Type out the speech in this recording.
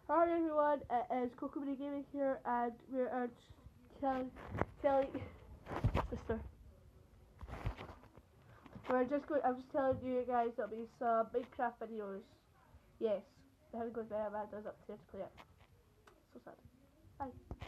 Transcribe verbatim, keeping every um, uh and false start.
Hi everyone, it is Coco Mini Gaming here, and we are telling, telling, sister. We're just going. I'm just telling you guys there'll be some Minecraft videos. Yes, I haven't got very bad. I was up to play it. So sad. Bye.